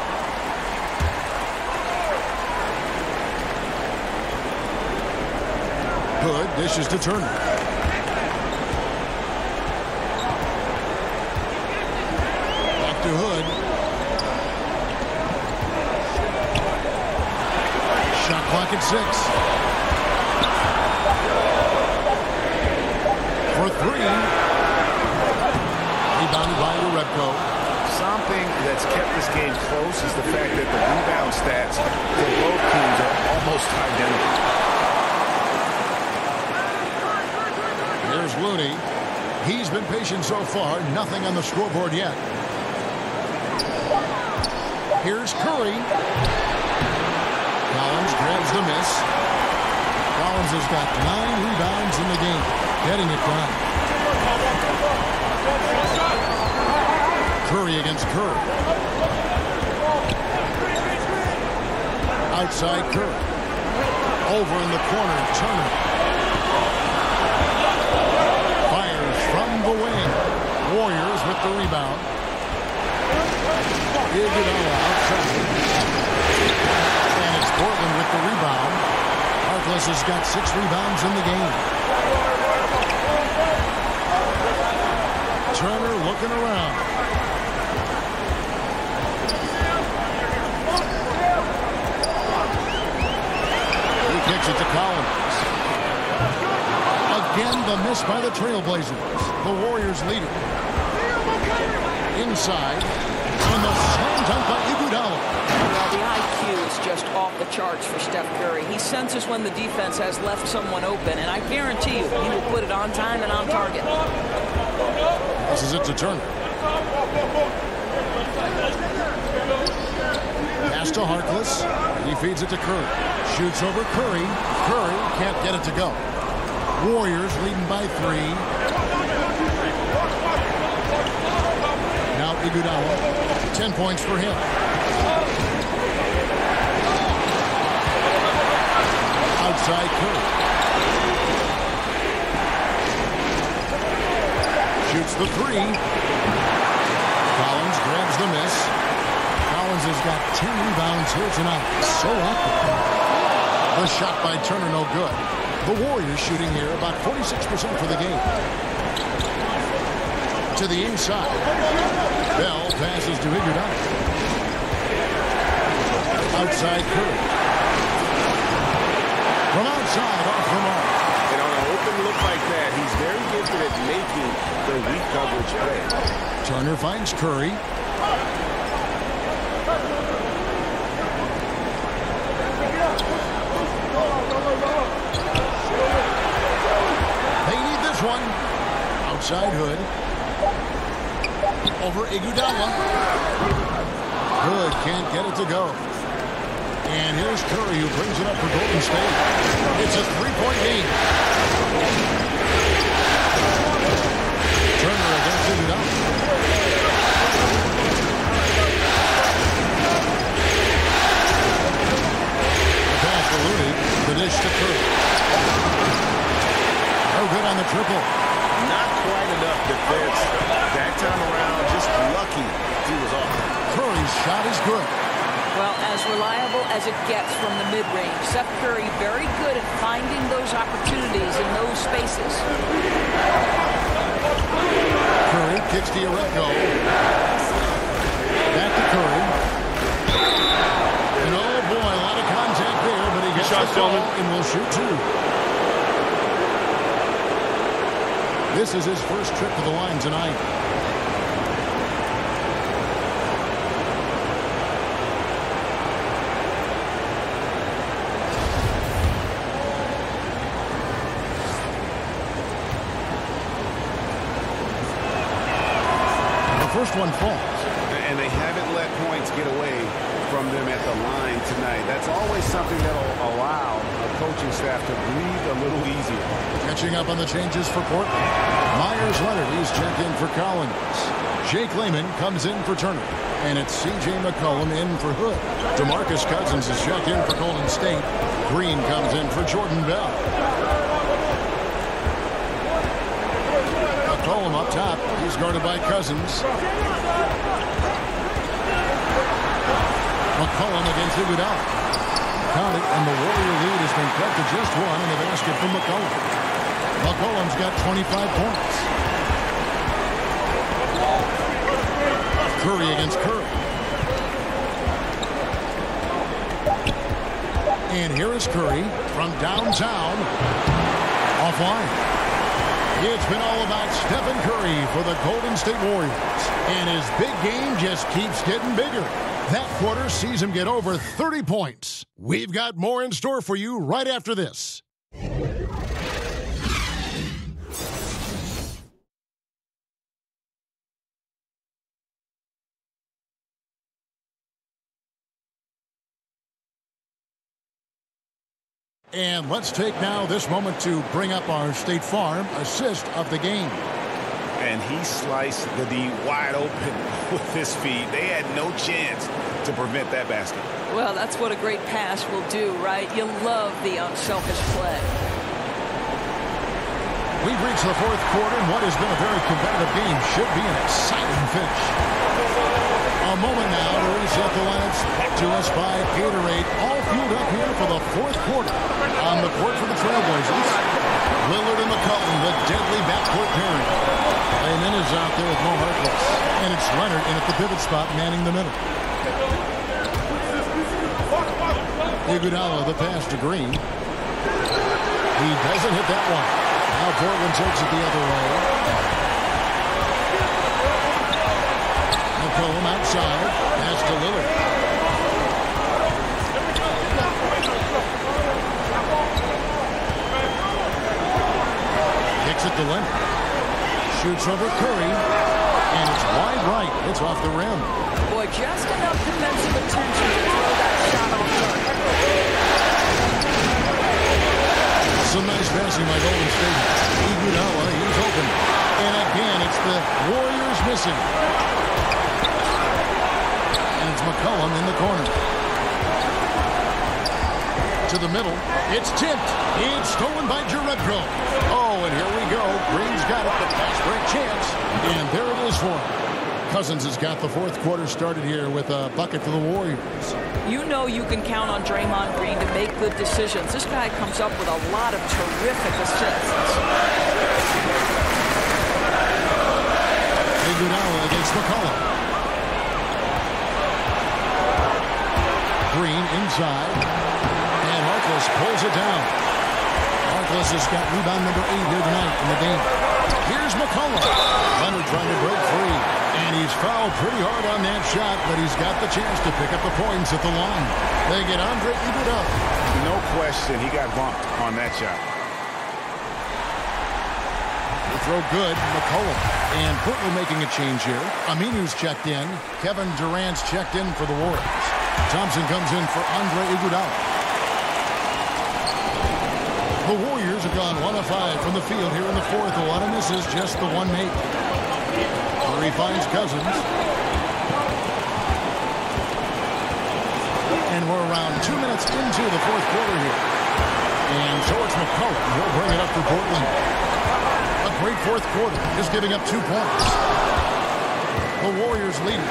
Hood dishes to Turner. Back to Hood. Shot clock at six. For three. Rebounded by Jerebko. something that's kept this game close is the fact that the rebound stats for both teams are almost identical. Here's Looney. He's been patient so far. Nothing on the scoreboard yet. Here's Curry. Collins grabs the miss. Collins has got nine rebounds in the game. Getting it done. Curry against Curry. Outside Curry. Over in the corner, Turner. Fires from the wing. Warriors with the rebound. Iguodala outside. And it's Portland with the rebound. Harkless has got six rebounds in the game. Turner looking around. He kicks it to Collins. Again, the miss by the Trailblazers. The Warriors lead it. Inside. And the slam dunk by Iguodala. Well, the I Q is just off the charts for Steph Curry. He senses when the defense has left someone open, and I guarantee you he will put it on time and on target. Passes it to Turner. Pass to Harkless. He feeds it to Curry. Shoots over Curry. Curry can't get it to go. Warriors leading by three. Now Iguodala. Ten points for him. Outside Curry. Shoots the three. Collins grabs the miss. Collins has got ten rebounds here tonight. So active. The shot by Turner no good. The Warriors shooting here about forty-six percent for the game. To the inside. Bell passes to Iguodala. Outside Curry. From outside, off the mark. And on an open look like that, he's very gifted at making the weak coverage play. Turner finds Curry. They need this one. Outside Hood. Over Iguodala. Hood can't get it to go. And here's Curry who brings it up for Golden State. It's a three-point game. Turner against Iguodala. The pass to Looney. The dish to Curry. No good on the triple. Not quite enough defense that time around. Just lucky he was off. Curry's shot is good. Well, as reliable as it gets from the mid-range. Steph Curry very good at finding those opportunities in those spaces. Curry kicks to Eureka. Back to Curry. And oh boy, a lot of contact there, but he gets the ball and will shoot two. This is his first trip to the line tonight. First one falls. And they haven't let points get away from them at the line tonight. That's always something that will allow a coaching staff to breathe a little easier. Catching up on the changes for Portland. Myers Leonard, he's checked in for Collins. Jake Layman comes in for Turner. And it's C J McCollum in for Hood. DeMarcus Cousins is checked in for Golden State. Green comes in for Jordan Bell. McCollum up top. He's guarded by Cousins. McCollum against Iguodala. Count it, and the Warrior lead has been cut to just one in the basket from McCollum. McCollum's got twenty-five points. Curry against Curry. And here is Curry from downtown. Offline. It's been all about Stephen Curry for the Golden State Warriors. And his big game just keeps getting bigger. That quarter sees him get over thirty points. We've got more in store for you right after this. And let's take now this moment to bring up our State Farm assist of the game. And he sliced the D wide open with his feet. They had no chance to prevent that basket. Well, that's what a great pass will do, right? You love the unselfish play. We've reached the fourth quarter, and what has been a very competitive game should be an exciting finish. A moment now to reset the lights. Back to us by Gatorade. All fueled up here for the fourth quarter. On the court for the Trailblazers, Lillard and McCollum, the deadly backcourt pairing. Layman is out there with Mo Harkless. And it's Leonard in at the pivot spot, manning the middle. Iguodala, the pass to Green. He doesn't hit that one. Now Portland takes it the other way. McCollum outside. Pass to Lillard. Kicks it to Leonard. Shoots over Curry. And it's wide right. It's off the rim. Boy, just enough defensive attention to throw that shot on target. Some nice passing by Golden State. Iguodala, he's open. And again, it's the Warriors missing. And it's McCollum in the corner. To the middle. It's tipped. It's stolen by Jerebko. Oh, and here we go. Green's got it. The pass break chance. And there it is for him. Cousins has got the fourth quarter started here with a bucket for the Warriors. You know you can count on Draymond Green to make good decisions. This guy comes up with a lot of terrific assists. Iguodala against McCollum. Green inside. And Harkless pulls it down. Harkless has got rebound number eight here tonight in the game. Here's McCollum. Leonard trying to break free. And he's fouled pretty hard on that shot, but he's got the chance to pick up the points at the line. They get Andre Iguodala. No question, he got bumped on that shot. The throw good, McCollum. And Portland making a change here. Aminu's checked in. Kevin Durant's checked in for the Warriors. Thompson comes in for Andre Iguodala. The Warriors have gone one of five from the field here in the fourth. A lot of misses, just the one make. He finds Cousins. And we're around two minutes into the fourth quarter here. And so it's McCollum. He'll bring it up for Portland. A great fourth quarter, just giving up two points. The Warriors lead.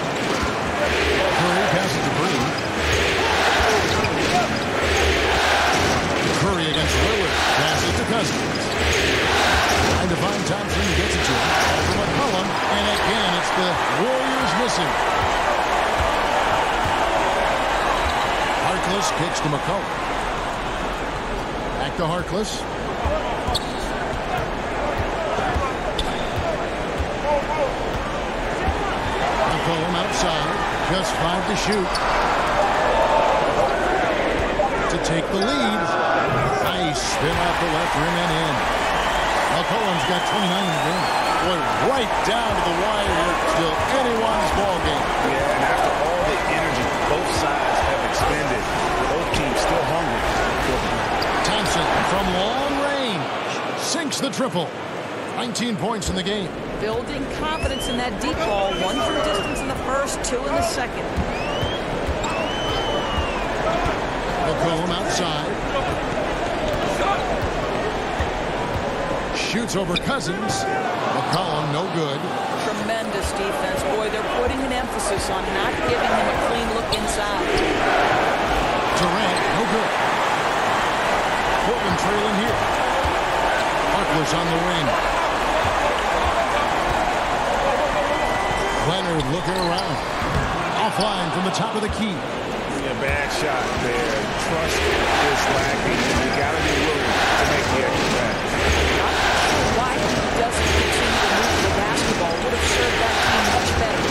Curry passes to Green. Curry against Lillard. Passes to Cousins. And Devon Thompson gets it to him. Over McCollum. And again, it's the Warriors missing. Harkless kicks to McCollum. Back to Harkless. McCollum outside. Just five to shoot. To take the lead. Nice spin off the left rim and in. McCollum's got twenty-nine in the game. Boy, right down to the wire here. Still anyone's ball game. Yeah, and after all the energy both sides have expended, both teams still hungry. Thompson from long range sinks the triple. nineteen points in the game. Building confidence in that deep ball. One from distance in the first, two in the second. McCollum outside. Shoots over Cousins. McCollum, no good. Tremendous defense. Boy, they're putting an emphasis on not giving him a clean look inside. Durant, no good. Portland trailing here. Harkless on the wing. Leonard looking around. Offline from the top of the key. A bad shot there. Trust is lacking. You got to be willing to make the extra pass. Why would have served that team much better.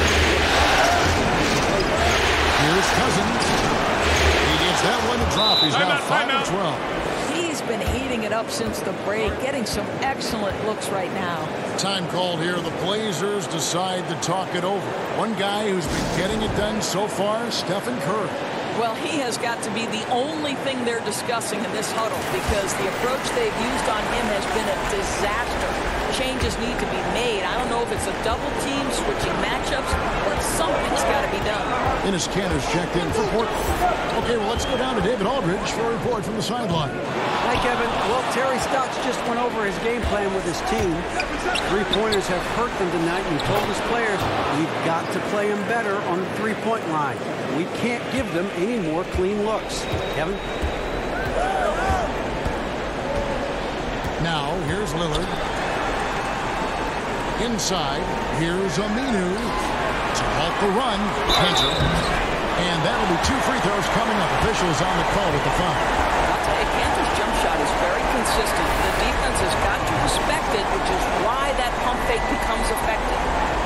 Here's Cousins. He gets that one to drop. He's now five and twelve. He's been heating it up since the break, getting some excellent looks right now. Time called here. The Blazers decide to talk it over. One guy who's been getting it done so far, Stephen Curry. Well, he has got to be the only thing they're discussing in this huddle because the approach they've used on him has been a disaster. Changes need to be made. I don't know if it's a double team, switching matchups, but something's got to be done. Enes Kanter's checked in for Portland. Okay, well, let's go down to David Aldridge for a report from the sideline. Hi, Kevin. Well, Terry Stotts just went over his game plan with his team. Three-pointers have hurt them tonight, and he told his players, we've got to play them better on the three-point line. We can't give them any more clean looks. Kevin? Now, here's Lillard. Inside, here's Aminu to halt the run. Kanter. And that'll be two free throws coming up. Officials on the call with the foul. I'll tell you, Kanter's jump shot is very consistent. The defense has got to respect it, which is why that pump fake becomes effective.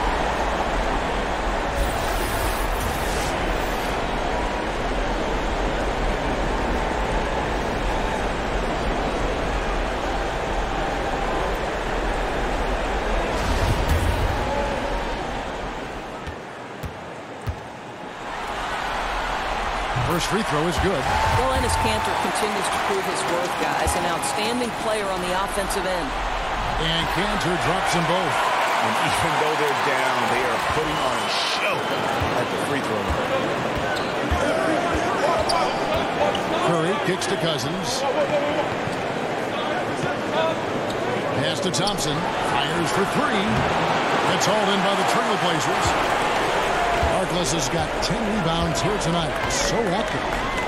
First free throw is good. Well, Enes Kanter continues to prove his worth, guys. An outstanding player on the offensive end. And Kanter drops them both. And even though they're down, they are putting on a show at the free throw line. Curry kicks to Cousins. Pass to Thompson. Fires for three. That's hauled in by the Trailblazers. Harkless has got ten rebounds here tonight. So active.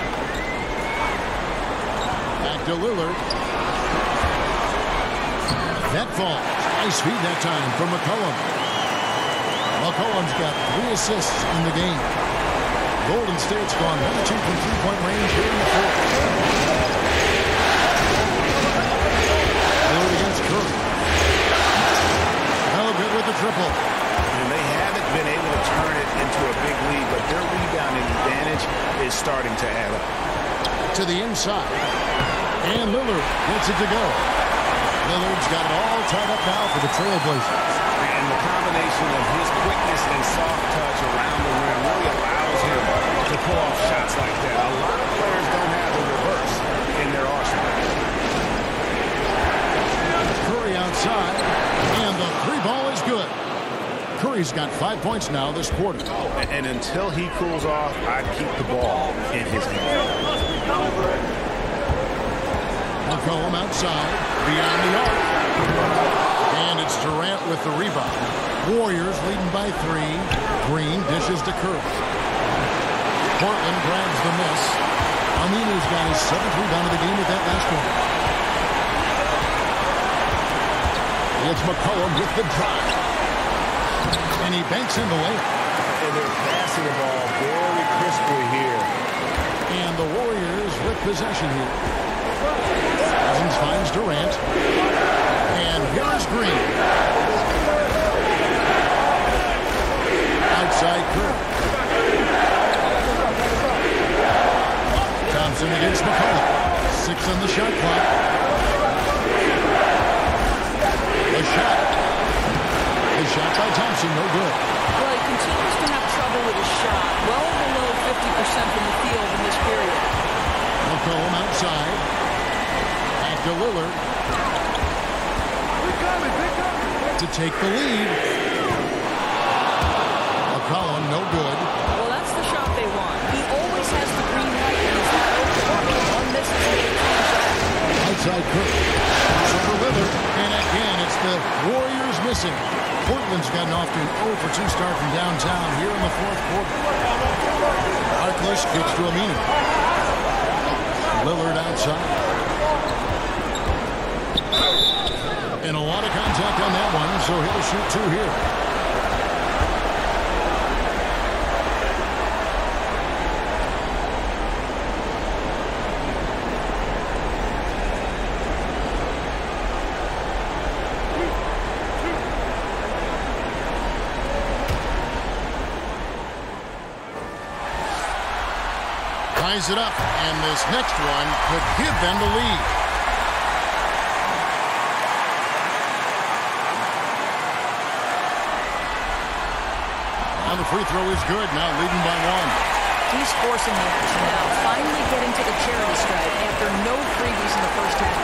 Back to Lillard. That falls. Nice feed that time from McCollum. McCollum's got three assists in the game. Golden State's gone one two from three-point range here in the fourth. Lillard against Curry. No good with the triple. And they haven't been able to turn it into a big lead, but their rebounding advantage is starting to add up. To the inside. And Lillard gets it to go. Lillard's got it all tied up now for the Trailblazers. And the combination of his quickness and soft touch around the rim really allows him to pull off shots like that. A lot of players don't have the reverse in their arsenal. Curry outside. And the three ball is good. Curry's got five points now this quarter. And until he cools off, I'd keep the ball in his hand. McCollum outside, beyond the arc. And it's Durant with the rebound. Warriors leading by three. Green dishes to Curry. Portland grabs the miss. Aminu's got his seventh rebound of the game with that last one. It's McCollum with the drive. And he banks in the layup. And they're passing the ball very crisply here. And the Warriors with possession here. Cousins finds Durant. And here is Green. Outside Curry. Thompson against McCollum. Six on the shot clock. The shot. The shot by Thompson, no good. Well, he continues to have trouble with his shot. Well below fifty percent from the field in this period. McCollum outside. Back to Lillard. To take the lead. McCollum, no good. Well, that's the shot they want. He always has the green light when he's not open. One misses the game shot. Outside Curry. For Lillard. And again, it's the Warriors missing. Portland's gotten off to an oh for two start from downtown here in the fourth quarter. Harkless kicks to Aminu. Lillard outside. And a lot of contact on that one, so he'll shoot two here. ties it up, and this next one could give them the lead. Now the free throw is good, now leading by one. He's forcing the action now, finally getting to the charity stripe after no freebies in the first half.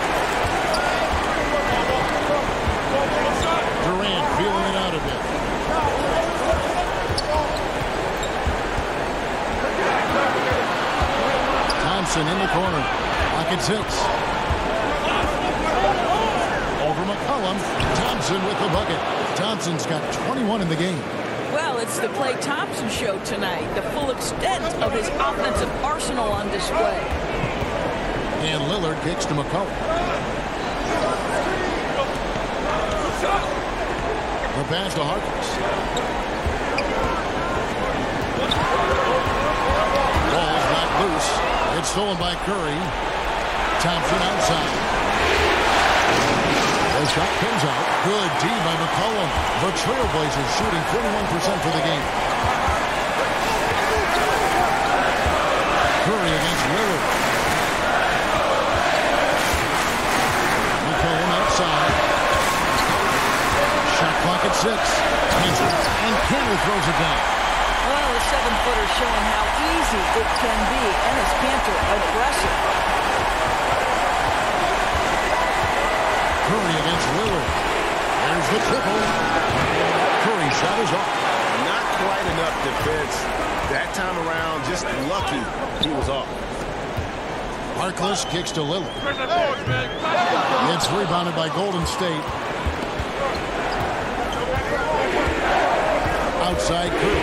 Durant feeling it out a bit. Thompson in the corner. Pocket six. Over McCollum. Thompson with the bucket. Thompson's got twenty-one in the game. Well, it's the Klay Thompson show tonight. The full extent of his offensive arsenal on display. And Lillard kicks to McCollum. The pass to Harkless. Ball's not loose. It's stolen by Curry. Thompson outside. The shot comes out. Good D by McCollum. The Trailblazers shooting forty-one percent for the game. Curry against Lillard. McCollum outside. Shot clock at six. And Campbell throws it down. Well, the seven-footer showing how easy it can be. And his Panther aggressive. Curry against Lillard. There's the triple. Curry shot is off. Not quite enough defense. That time around, just lucky he was off. Harkless kicks to Lillard. It's rebounded by Golden State. Outside Curry.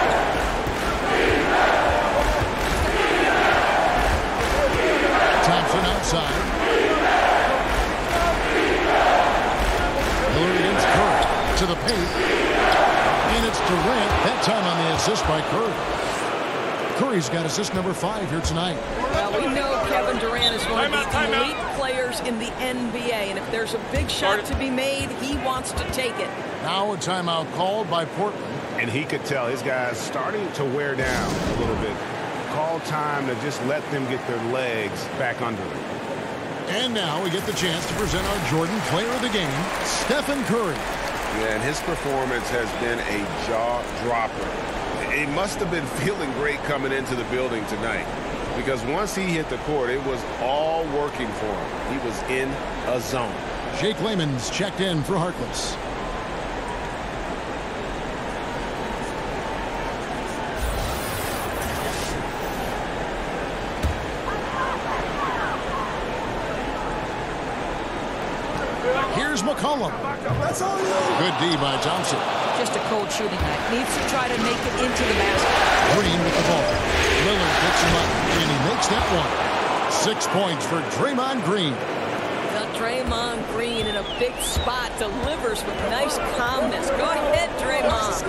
Thompson outside. Lillard against Curry. To the paint. And it's Durant. That time on the assist by Curry. Curry's got assist number five here tonight. Well, we know Kevin Durant is one of the elite players in the N B A. And if there's a big shot to be made, he wants to take it. Now a timeout called by Portland. And he could tell his guys starting to wear down a little bit. Call time to just let them get their legs back under them. And now we get the chance to present our Jordan Player of the Game, Stephen Curry. Yeah, and his performance has been a jaw-dropper. He must have been feeling great coming into the building tonight, because once he hit the court, it was all working for him. He was in a zone. Jake Layman's checked in for Harkless. McCollum. That's all you know. Good D by Thompson. Just a cold shooting night. Needs to try to make it into the basket. Green with the ball. Lillard picks him up, and he makes that one. Six points for Draymond Green. Now Draymond Green in a big spot delivers with nice calmness. Go ahead, Draymond.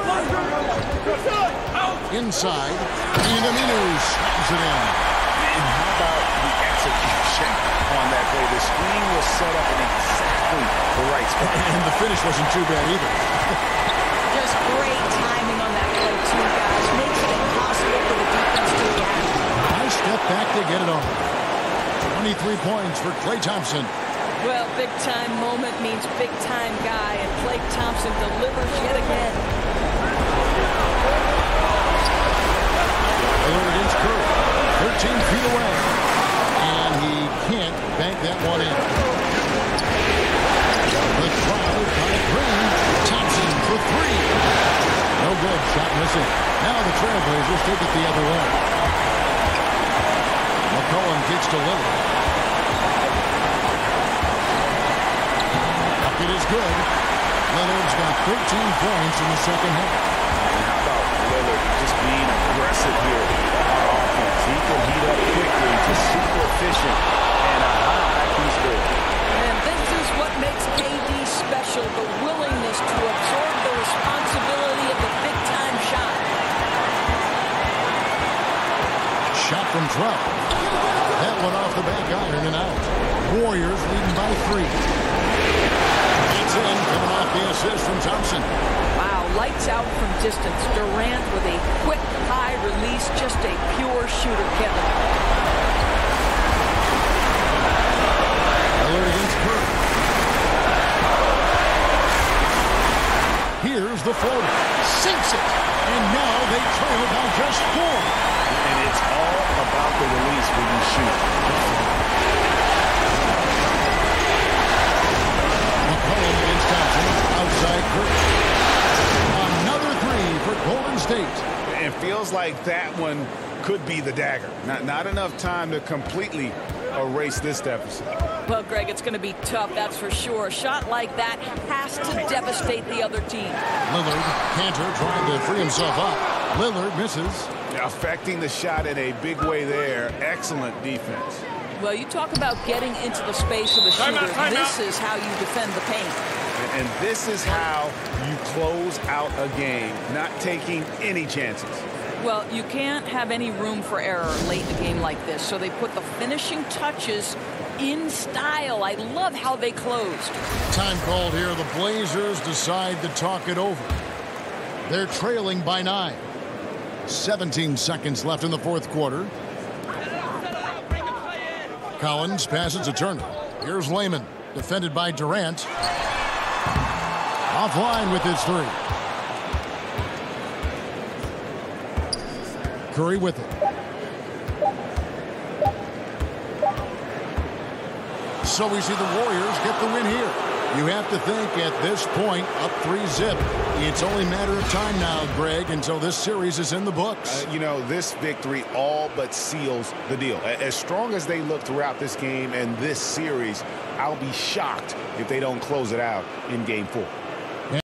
Inside, and Aminu slams it in. And how about the execution on that play? The screen was set up in exactly the right spot. And the finish wasn't too bad either. Just great timing on that play, too, guys. Makes it impossible for the defense to react. Nice step back to get it on. twenty-three points for Klay Thompson. Well, big-time moment means big-time guy, and Klay Thompson delivers yet again. Lillard against Curry. thirteen feet away. And he can't bank that one in. The crowd by Green. Thompson for three. No good. Shot missing. Now the Trailblazers take it the other way. McCollum kicks to Lillard. It is good. Lillard's got thirteen points in the second half. And how about Lillard just being aggressive here on offense? He can heat up quickly, just super efficient, and a high I Q score. And this is what makes K D special, the willingness to absorb the responsibility of the big-time shot. Shot from twelve. That one off the back iron and out. Warriors leading by three. It's in, coming off the assist from Thompson. Wow, lights out from distance. Durant with a quick high release, just a pure shooter, Kevin. it. And now they trail by just four. And it's all about the release when you shoot. McCollum against Thompson. Outside Curry. Another three for Golden State. It feels like that one could be the dagger. Not, not enough time to completely erase this deficit. Well, Greg, it's going to be tough, that's for sure. A shot like that has to devastate the other team. Lillard, Cantor trying to free himself up. Lillard misses. Affecting the shot in a big way there. Excellent defense. Well, you talk about getting into the space of a shooter. Time out, time this out. is how you defend the paint. And, and this is how you close out a game, not taking any chances. Well, you can't have any room for error late in a game like this, so they put the finishing touches in style. I love how they closed. Time called here. The Blazers decide to talk it over. They're trailing by nine. seventeen seconds left in the fourth quarter. Collins passes to Turner. Here's Layman, defended by Durant. Offline with his three. Curry with it. So we see the Warriors get the win here. You have to think at this point, up three zip. It's only a matter of time now, Greg, until this series is in the books. Uh, you know, this victory all but seals the deal. As strong as they look throughout this game and this series, I'll be shocked if they don't close it out in game four.